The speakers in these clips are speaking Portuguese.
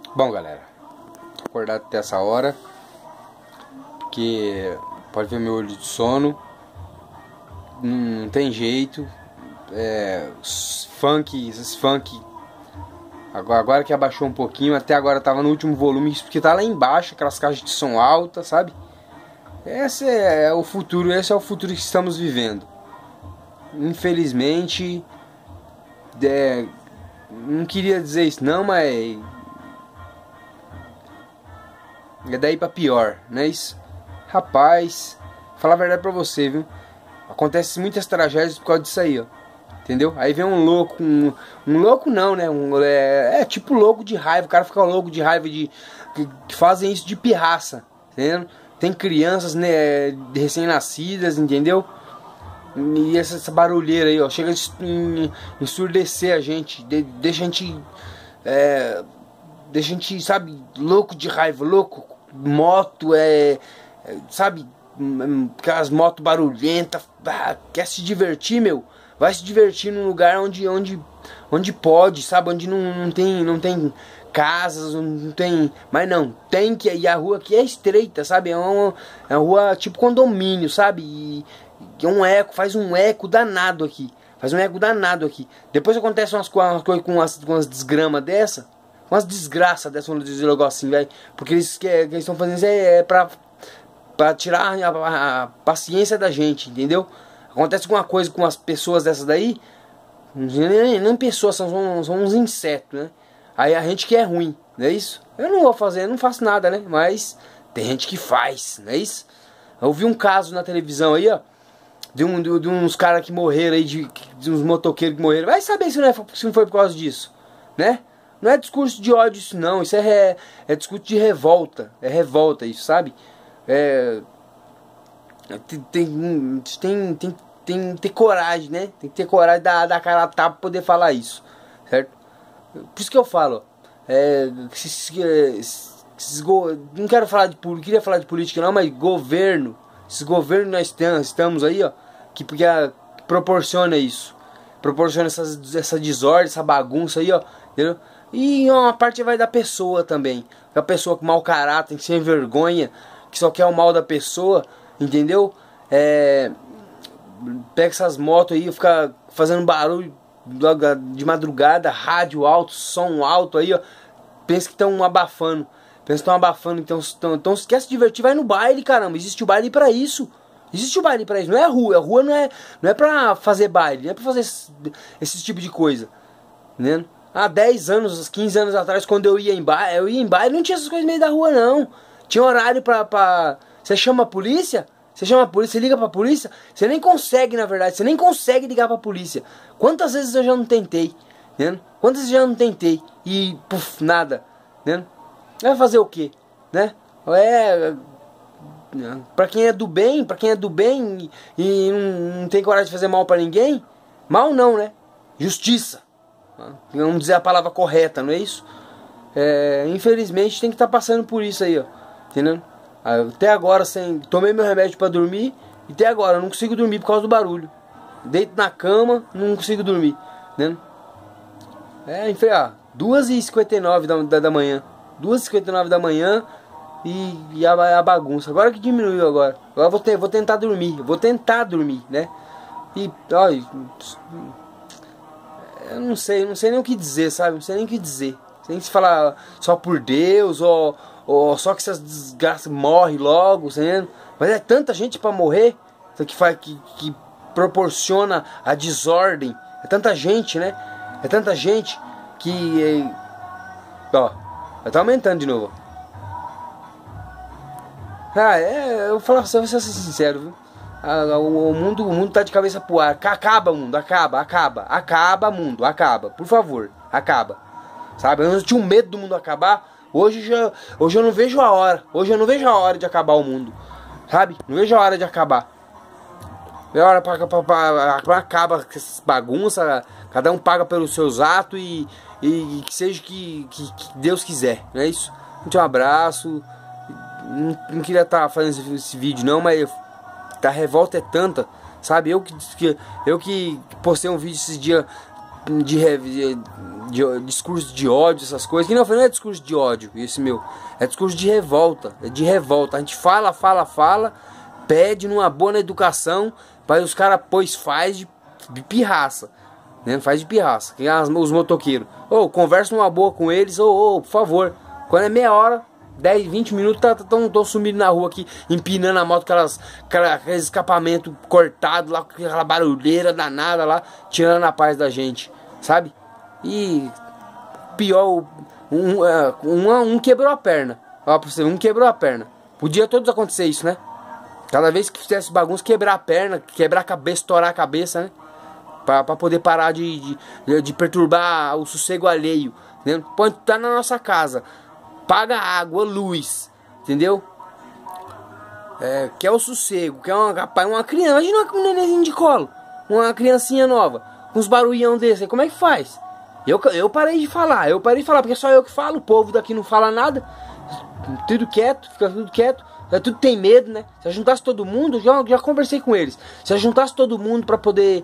Bom, galera, acordado até essa hora, porque pode ver meu olho de sono, não tem jeito. Esses funk, agora que abaixou um pouquinho, até agora tava no último volume, porque tá lá embaixo, aquelas caixas de som alta, sabe? Esse é o futuro que estamos vivendo. Infelizmente, não queria dizer isso não, mas é daí pra pior, não é isso? Rapaz, falar a verdade pra você, viu? Acontece muitas tragédias por causa disso aí, ó. Entendeu? Aí vem um louco, um louco não, né? Tipo louco de raiva. O cara fica louco de raiva que fazem isso de pirraça, entendeu? Tem crianças, né, recém-nascidas, entendeu? E essa barulheira aí, ó, chega a ensurdecer a gente, deixa a gente, sabe, louco de raiva, louco. Moto, sabe, aquelas motos barulhentas. Quer se divertir, meu? Vai se divertir num lugar onde pode, sabe? Onde não tem casas, não tem. Mas não, tem que. E a rua aqui é estreita, sabe? É uma rua tipo condomínio, sabe? E um eco, faz um eco danado aqui. Faz um eco danado aqui. Depois acontece umas coisas com umas desgramas dessa. Umas desgraças dessa, vamos dizer logo assim, velho. Porque eles estão fazendo isso pra tirar a paciência da gente, entendeu? Acontece alguma coisa com as pessoas dessas daí, nem pessoas, são uns insetos, né? Aí a gente que é ruim, não é isso? Eu não vou fazer, eu não faço nada, né? Mas tem gente que faz, não é isso? Eu vi um caso na televisão aí, ó, de uns caras que morreram aí, de uns motoqueiros que morreram. Vai saber se não foi por causa disso, né? Não é discurso de ódio isso não, isso é discurso de revolta, é revolta isso, sabe? Tem que ter coragem, né? Tem que ter coragem da cara a tapa pra poder falar isso, certo? Por isso que eu falo, não quero falar de política, queria falar de política não, mas governo, esses governos que nós estamos aí, ó, que proporciona isso, proporciona essa desordem, essa bagunça aí, ó, entendeu? E uma parte vai da pessoa também, a pessoa com mau caráter, sem vergonha, que só quer o mal da pessoa, entendeu? Pega essas motos aí, fica fazendo barulho de madrugada, rádio alto, som alto aí, ó. Pensa que estão abafando. Então se quer se divertir, vai no baile, caramba. Existe o baile pra isso. Existe o baile pra isso. Não é a rua. A rua não é pra fazer baile, não é pra fazer esse tipo de coisa. Entendeu? Há 10 anos, 15 anos atrás, quando eu ia em baile, não tinha essas coisas no meio da rua, não. Tinha horário pra... Você chama a polícia? Você liga pra polícia? Você nem consegue, na verdade, você nem consegue ligar pra polícia. Quantas vezes eu já não tentei, né? Quantas vezes eu já não tentei e, nada, né? Vai fazer o quê, né? Pra quem é do bem, e não tem coragem de fazer mal pra ninguém, mal não, né? Justiça. Vamos dizer a palavra correta, não é isso? Infelizmente tem que estar passando por isso aí, ó. Entendeu? Até agora, tomei meu remédio pra dormir, e até agora eu não consigo dormir por causa do barulho. Deito na cama, não consigo dormir, né? Enfim, 2h59 da manhã. 2h59 da manhã e a bagunça. Agora que diminuiu agora. Agora vou tentar dormir. Vou tentar dormir, né? E, olha, eu não sei nem o que dizer, sabe? Não sei nem o que dizer. Sem se falar só por Deus, ou só que essas desgraças morrem logo, entendeu? Mas é tanta gente pra morrer que proporciona a desordem. É tanta gente, né? É tanta gente que... Ó, vai tá aumentando de novo. Eu vou falar, vou ser sincero, viu? O mundo tá de cabeça pro ar. Acaba, mundo, acaba, mundo, acaba, por favor, acaba. Sabe, eu tinha um medo do mundo acabar. Hoje eu não vejo a hora. Hoje eu não vejo a hora de acabar o mundo. Sabe? Não vejo a hora de acabar. É hora pra acaba com essas bagunças. Cada um paga pelos seus atos e que seja que Deus quiser. Não é isso? Um abraço. Não queria estar fazendo esse vídeo não, mas a revolta é tanta. Sabe? Eu que postei um vídeo esses dias discurso de ódio, essas coisas. Que não é discurso de ódio, esse meu. É discurso de revolta. É de revolta. A gente fala, pede numa boa educação, mas os caras faz de pirraça. Né? Faz de pirraça. Os motoqueiros. Conversa numa boa com eles. Por favor. Quando é meia hora, 10, 20 minutos, estão sumindo na rua aqui, empinando a moto, aqueles escapamentos cortados lá, aquela barulheira danada lá, tirando a paz da gente, sabe? E pior, um quebrou a perna. Ó, pra você, um quebrou a perna. Podia todos acontecer isso, né? Cada vez que fizesse bagunça, quebrar a perna, quebrar a cabeça, estourar a cabeça, né? Pra poder parar de perturbar o sossego alheio, né? Pode estar na nossa casa. Paga água, luz, entendeu? Quer o sossego, quer uma criança. Imagina um nenenzinho de colo, uma criancinha nova, com uns barulhão desse, como é que faz? Eu parei de falar, porque só eu que falo, o povo daqui não fala nada, tudo quieto, fica tudo quieto, tudo tem medo, né? Se eu juntasse todo mundo, já conversei com eles, se eu juntasse todo mundo pra poder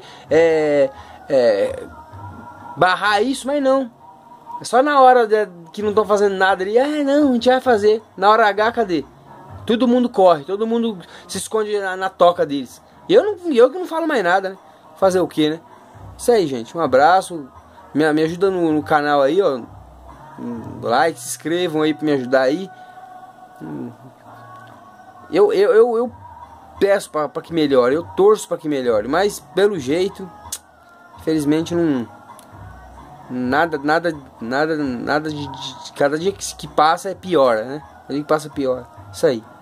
barrar isso, mas não. É só na hora que não estão fazendo nada ali. Não, a gente vai fazer. Na hora H, cadê? Todo mundo corre, todo mundo se esconde na toca deles. E eu que não falo mais nada, né? Fazer o que, né? Isso aí, gente. Um abraço. Me ajuda no canal aí, ó. Like, se inscrevam aí pra me ajudar aí. Eu peço pra que melhore. Eu torço pra que melhore. Mas, pelo jeito, infelizmente não... Nada de cada dia que passa é pior, né? Cada dia que passa é pior. Isso aí.